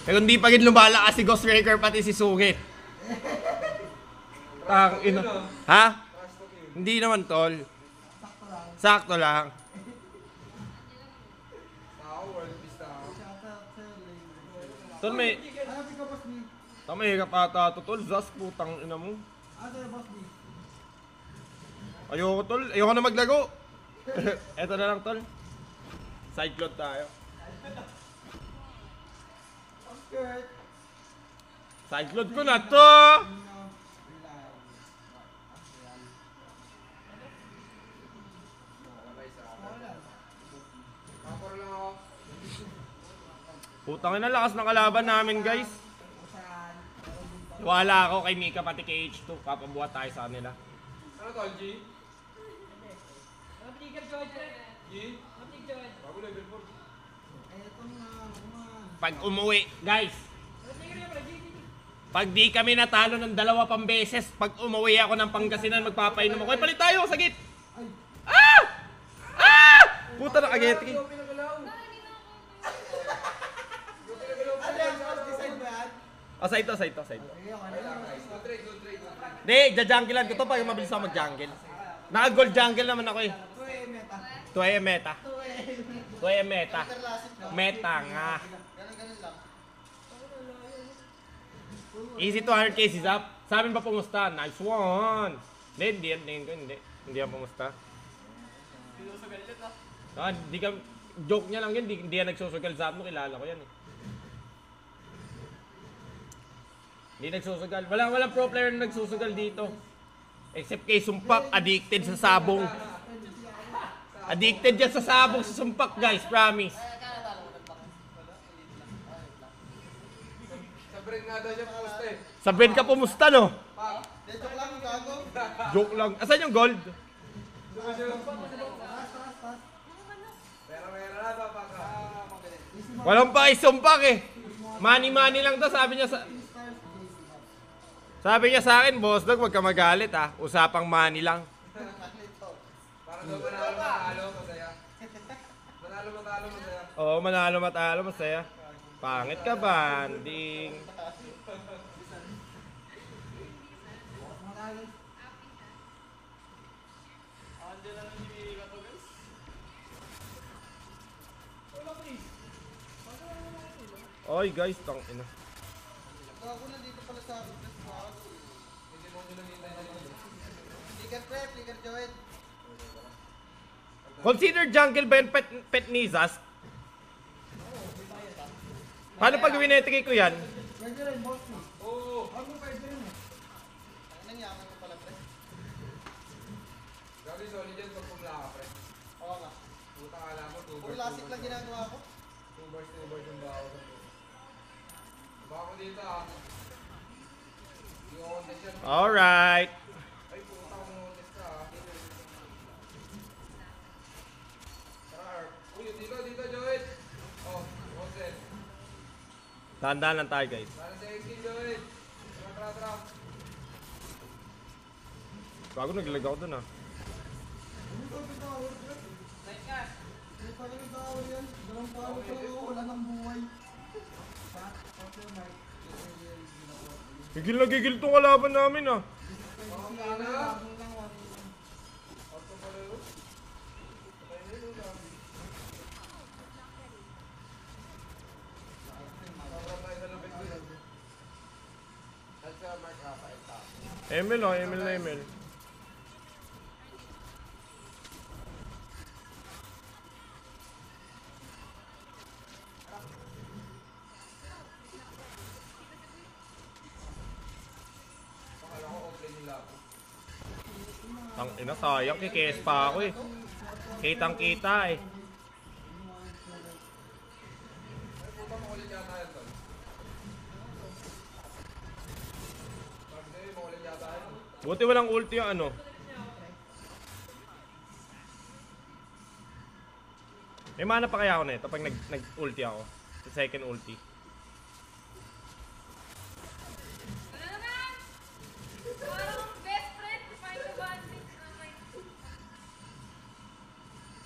Pero hindi pa rin lumalakas si Ghost Breaker pati si Sungit. Tang ina. Ha? Hindi naman tol. Sakto lang. Tol may... Tama hirap ata ito tol. Zas putang ina mo. Ayoko tol. Ayoko na maglago. Eto na lang tol. Side cloud tayo. Side cloud ko na to. Putang ina, lakas ng kalaban namin guys. Wala ako kay Mika pati kay H2. Kapabuhat tayo sa kanila. Ano to, G? G? Bago level 4. Pag umuwi, guys. Pag di kami natalo ng 2 pang beses, pag umuwi ako ng Pangasinan, magpapainom ako. Palit tayo, sagit! Ah! Ah! Puta na kageti. Side to. Hindi, jajunglean ko to pag mabilis ako mag-jungle. Naka-gold jungle naman ako eh. 2 meta. Meta nga. Easy 200k si Zap. Sabi ba pumusta? Nice one. Hindi yan pumusta. Di ka, joke niya lang yun. Hindi yan nagsusugal. Zap mo, kilala ko yan eh. Hindi nagsusugal. Walang pro player na nagsusugal dito. Except kay Sumpak, addicted sa sabong. Addicted yan sa sabong sa Sumpak guys, promise. Sa brain nga daw siya pumusta eh. Sa brain ka pumusta no? Joke lang yung gago. Joke lang. Asan yung gold? Pero na papaka. Walang pa Sumpak eh. Money lang to, sabi niya sa akin, boss dog, wag ka magalit ah. Usapang money lang. Para daw manalo, masaya. Manalo, masaya. Oo, manalo, masaya. Pangit ka, banding. Oy guys, tang ina. Ako na dito pala sa akin. Hindi mo nyo nakita yun. Flicker Joed. Consider jungle ba yung pet ni Zas? Paano pag winetikay ko yan? Pwede rin, boss. Oo. Ako pwede rin eh. Ang nangyamay ko pala, pre. Gabi, solid yan pag pumla ka, pre. Oo nga. Puta ka lang mo, 2 bars. Classic lang ginagawa ko. 2 bars yung bawa ko. Baka ko dito ah. Alright. Ay, puta ko mo test ka ah. Tara, uy, dito, Joed. Oh, Moses. Tandaan lang tayo guys. Para sa XK, Joed. Tara. Bago naglag ako dun ah. Wala nang buhay. Gigil tong kalaban namin ah. ML. Tang ina, sayang, kikes pa ako eh. Kitang-kita eh. Buti walang ulti yung ano. May mana pa kaya ako na ito pag nag-ulti ako. Sa second ulti.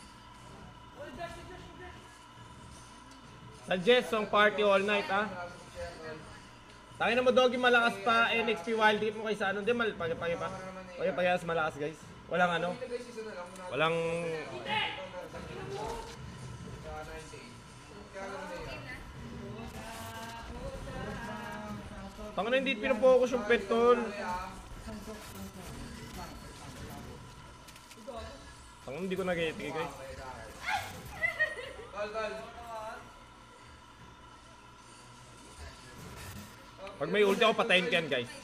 Suggest song party all night ah. Tangin na mo, Doggy, malakas pa NXP Wild Tip mo kaysa ano. Hindi, pagayas malakas, guys. Walang ano. Walang... Tangin na, hindi pinapokus yung pet, tol. Tangin, hindi ko nag-get, guys. Pag may ulti ako, patayin ko yan, guys.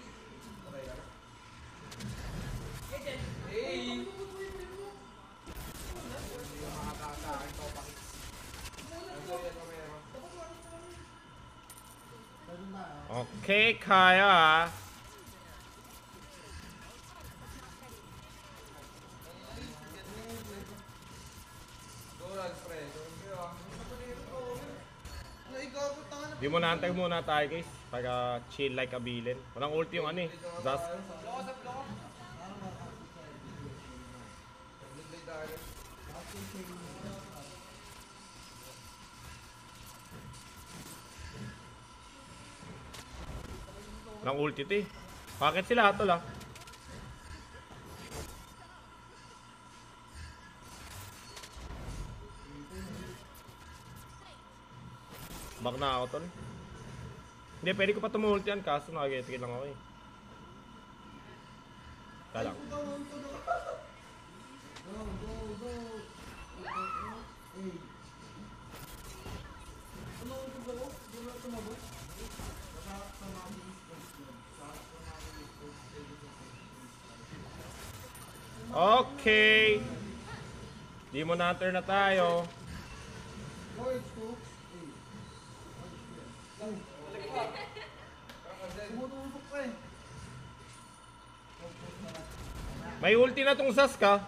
Okay, kaya. Di mo naantay muna tayo, guys. Pag chill like a villain. Walang ulti yung ano eh. Zas. Walang ulti ito eh. Bakit sila ito lang? Back na ako tol. Hindi, pwede ko pa tumulti yan. Kaso nakagetik lang ako eh. Talang. Okay. Demon Hunter na tayo. May ulti na tong Saska.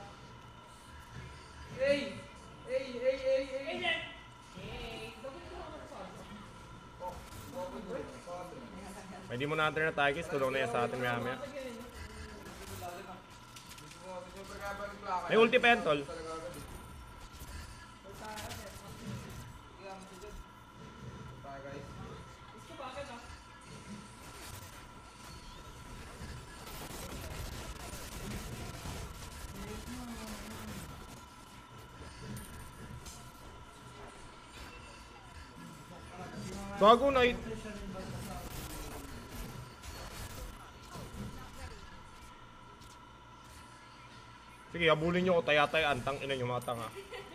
May Demon Hunter na tayo, guys. Tulong na yan sa atin maya. May ulti pa yan, tol. Bago na ito. Sige, habulin nyo ko, tayatay, antang ina nyo mga tanga.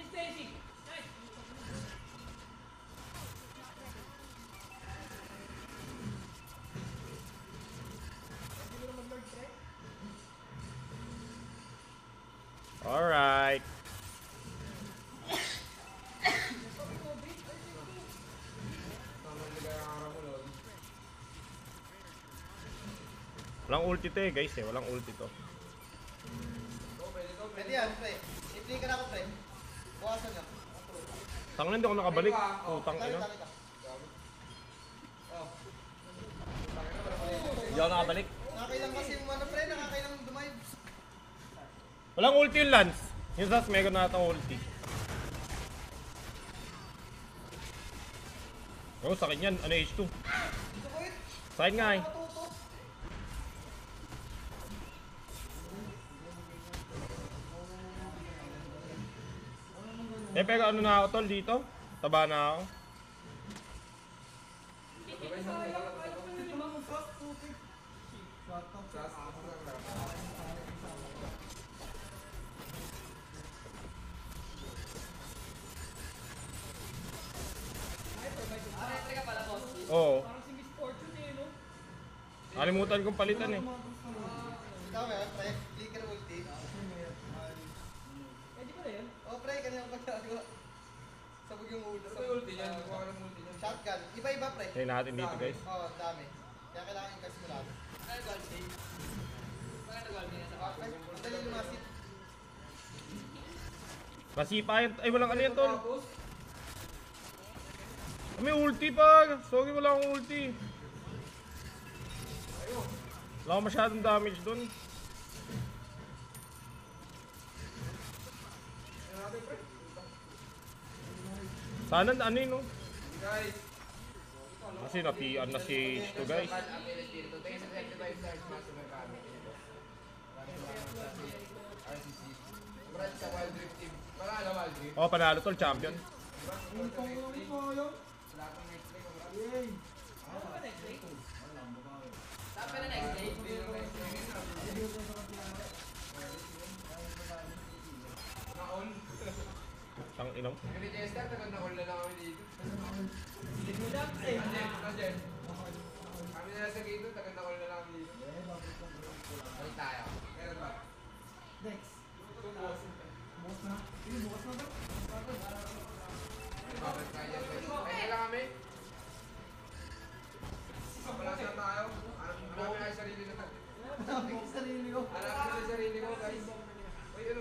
Alright. Walang ulti to eh, guys eh. Walang ulti to. Pwede yan, pre. I-play ka na ako, pre. Bukasan na. Tangan, hindi ako nakabalik. Utang ina. Hindi ako nakabalik. Nakakailang kasi yung ano, pre. Nakakailang dumive. Walang ulti yung Lance. Yung Sas, meron na natang ulti. Oh, sa akin yan. Ano H2? Sa akin nga eh. Pero ano na ako tol dito? Taba na ako. Oo. Kalimutan kong palitan eh. Ikaw meron, pre. Flicker ulti. Pwede ko na yun? Oo, pre. Kanina ko pagkagawa. Sabog yung ulo. Sabog yung ulti niyan. Shotgun. Iba-iba, pre. Try natin dito, guys. Oo, dami. Kaya kailangan yung kasi mula. Ano gold save? Maganda gold din sa back. Madali lumasit. Masipa yun. Ay, walang ano yan, tol. May ulti pa. Sorry, wala akong ulti. Wala akong masyadong damage dun. Sana ano yun, no? Kasi napian na si H2 guys. Oh, panalo tol, champion. Tang inom. Kami Jester, tagal-nakol na lang kami dito. Kami na sa gate, tagal-nakol na lang kami dito. Balik tayo. Meron ba? Next. Bukas na. Sige, bukas na ba? Babalik tayo dyan. Kaya lang kami. Papalas na tayo. Hanapin na yung sarili ko. Hanapin ko sarili ko. Hanapin na yung sarili ko, guys. Uy, ano?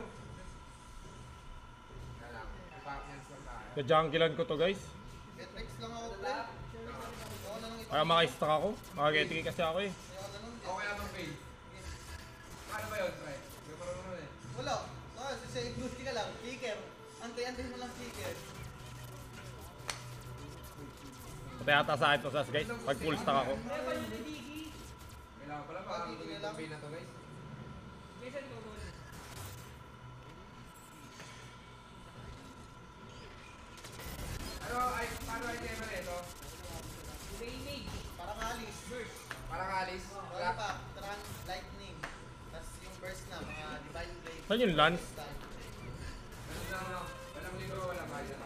Kaya lang. Papalas na tayo. Najungkilan ko to guys. Netflix lang ako, pre. Ako na lang ito. Kaya maka-stuck ako. Maka-getting kasi ako eh. Okay lang mag-fail. Paano ba yun, Trey? May marunong nun eh. Wala. Sa duty ka lang. Kicker. Antay-antay mo lang kicker. Patay ata sa akin to sas guys. Pag full stack ako. Kailangan pala baka tuloy itong fail na to, guys. Paano ay tema na ito? Parang alis. Burst. Parang alis. Wala pa. Parang lightning. Tapos yung burst na. Mga divine blade. Saan yung lance? Ganun lang, no? Walang libro, walang kaya.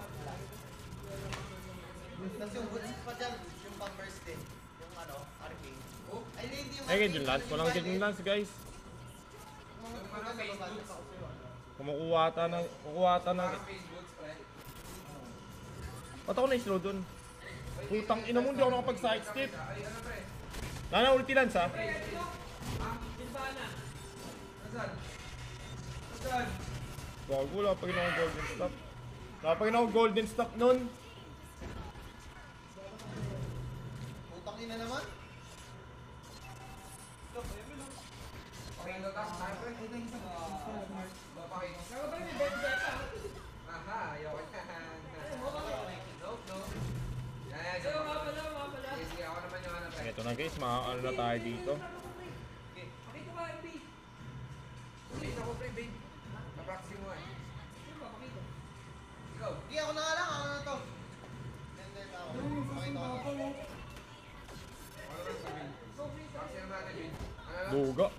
Tapos yung boots pa dyan. Yung pang burst din. Yung ano, arcane. Oh? Ay, hindi yung Eh, yung lance. Walang yung lance guys. Mga face Kumukuha ata ng... Parang Facebook, pre. Ba't ako na-slow dun? Putang ina mo, hindi ako nakapag-side step. Ay, ano, pre? Lana ulti lance ha? Nasaan? Nasaan? Bago, wala pa rin ako golden stock. Wala pa rin ako golden stock nun. Putang ina naman. Okay, ito tayo, pre. Bapakit. Aha, ayaw ka yan. Nope, nope. Yan, sige, ako naman yung ano, pre. Ito na guys, makakaano na tayo dito. Bait ako, pre, bait. Napraxi mo eh. Ikaw. Hindi, ako na nga lang. Ako na to. Hindi, tao. Pakita ko. Ano ba sabihin? Praxi naman natin, bait. Ano? Duga.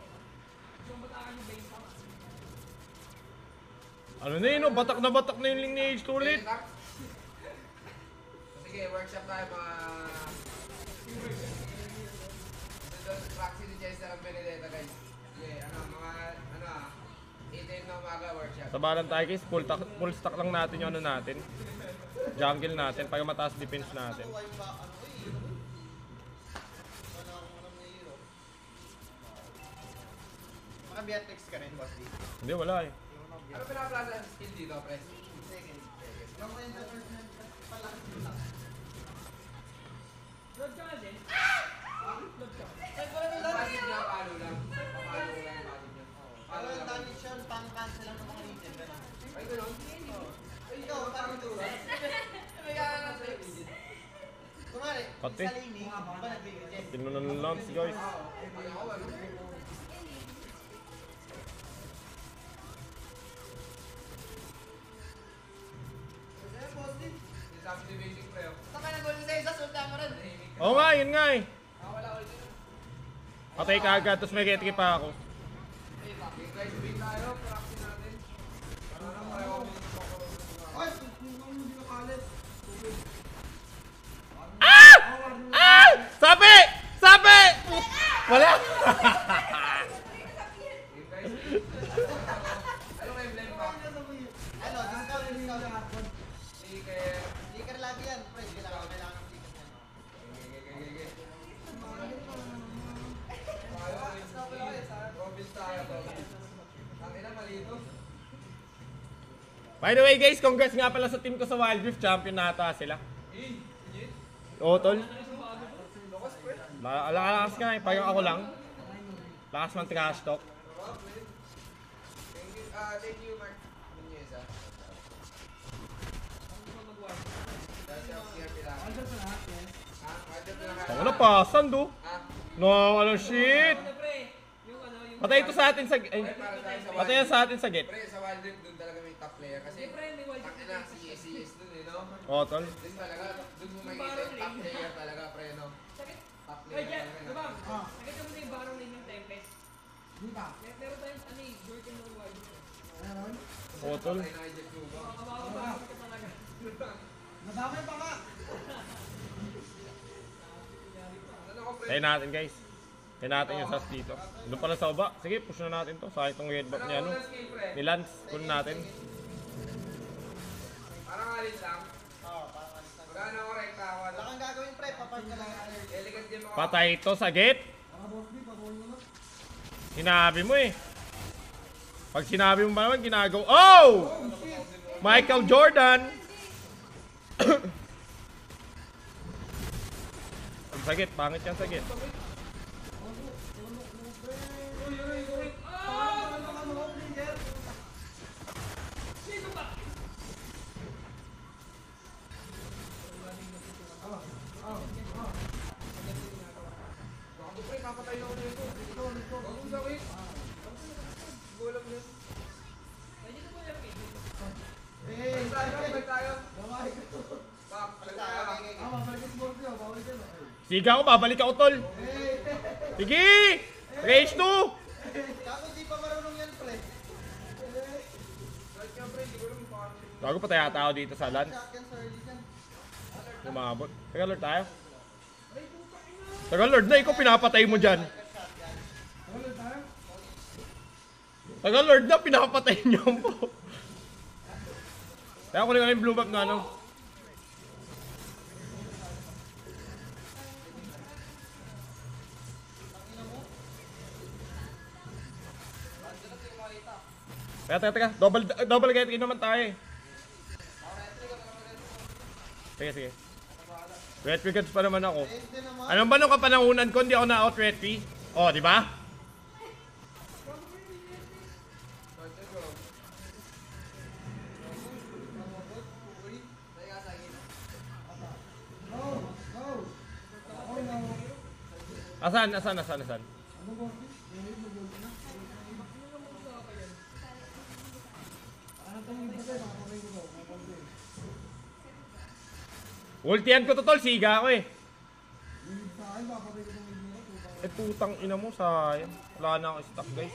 Ano na yun, no? Batak na yung link ni H2 ulit. Sige, workshop tayo mga... Praxi ni Chester ang Benedetta, guys. Sige, mga 8 AM na umaga workshop. Sabalan tayo guys, full stack lang natin yung ano natin. Jungle natin, para mataas defense natin. Nakuha yung ba, ano eh. Wala akong alam na hero. Maka-Beatrix ka rin, boss D. Hindi, wala eh. Ano pinaplasa ang skill dito, pre? Second. Yung ko yung sa first na pala. Passive niya, palo lang. Papalo ko lang yung passive niya. Pero yung damage yun, pang-cancel lang ng mga legend. ganun. Ay, gano'n? Ay, ikaw, parang ito. Kumari, Pati. sa laning, ba nagbibigay? Tinunan ng lance guys. Ay, ako, ano? Sabi ni Basic, pre. Saka nag-golden sa'yo sa sultan mo rin. Oo nga, yun nga eh. Wala ulit yun. Patay ka agad, tapos may getri pa ako. Okay, guys, wait tayo. Praxi natin. Para lang pareho kami ng pakulong. Ay, hindi ka kalit. Ah! Sabi! Sabi! Wala! Okay, guys. Ano kayo blame pa? Ano, discount. Sticker. Sticker lagi yan, pre. Kailangan ng sticker yan. Robins tayo, Robins. Ang ina, malito. By the way guys, congrats nga pala sa team ko sa Wild Rift. Champion na ata sila. Oo tol. Lokas, pre. Lakas nga eh, parang ako lang. Lakas man trash talk. Thank you, Mark. Munyes, ah. Dahil siya ang CRP lang. Ha? Order Ako na pasan do. Ah, No, ano shit. Patay ito sa atin sa... Ay, para tayo sa patay yan sa atin sa gate. Pre, sa Wild Rift, doon talaga may top player. Kasi, tangina, CS doon eh, no? Oh, tol. Doon talaga, doon mo makikita yung top player talaga, pre, no? Top player talaga na. Nakita mo na yung barong din yung Tempest. Meron tayong ano eh, Jordan ng Wild. Oh, tol. Patay na kay H2WO. Kabababa ko talaga. Nadamay pa nga. Ano ko, pre? Tayo natin guys. Tayo natin yung sas dito. Doon pala sa baba. Sige, push na natin to. Sa itong headbutt niya, ano. Ano skill, pre? Ni Lance. Pull natin. Parang alis lang. Oo, parang alis lang. Magkano ako rekta ako, ano? Wala kang gagawin pre, papart ka lang. Elegant din mga... Patay ito sa gate. Sinabi mo eh. Pag sinabi mo ba naman, ginagawa. Oh! Michael Jordan! Ang sagit, pangit yan sagit. Ako, pre, papatay na ako nito. Bagong sakit. Gulam yun. Balik tayo. Bak, balik tayo. Siga ako, babalik ako tol. Sige! Rage 2! Kako di pa marunong yan pre. Balik nga, pre, di ko alam paano. Bago pa tayo tao dito sa Lance. Shotgun sa early dyan. Lumabot. Taga Lord tayo. Taga Lord na, ikaw pinapatay mo dyan. Taga Lord na, pinapatay niyo po. Kaya kunin ko na yung blue map na ano. Teka. Double get in naman tayo eh. Sige. Red Free pa naman ako. Hindi naman. Ano ba nung kapanahunan ko, hindi ako na-out Red Free? Oh, di ba? Asan? Ultian ko to tol, siga ako eh. Eh putang ina mo, sayang. Wala na ako stock guys.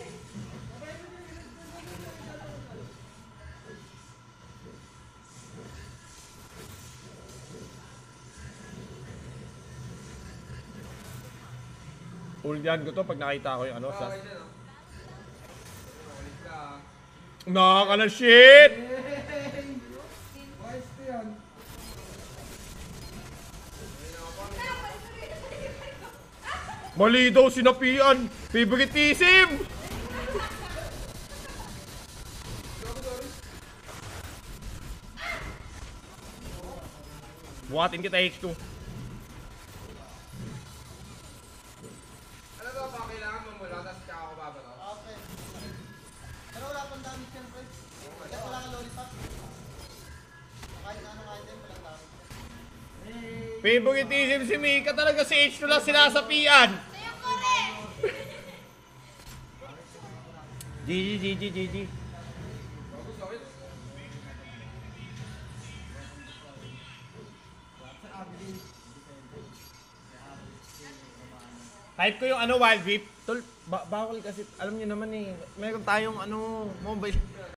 Ultian ko to pag nakita ko yung ano sa... Okay dyan, oh. Balik ka. Nakaka na shit! Mali daw sinapian! Favoritism! Buhatin kita H2. Ano ba pa kailangan mo mula, tapos tsaka ako babato? Okay. Pero wala pang damage yan pre. Kaya wala kang lollipop. Kahit na anong item, walang damage. Favoritism si Mika talaga, si H2 lang sinasapian! GG. Bagus, sakit. Type ko yung ano, Wild Whip. Tol, bawal kasi, alam niyo naman eh, meron tayong ano, mobile.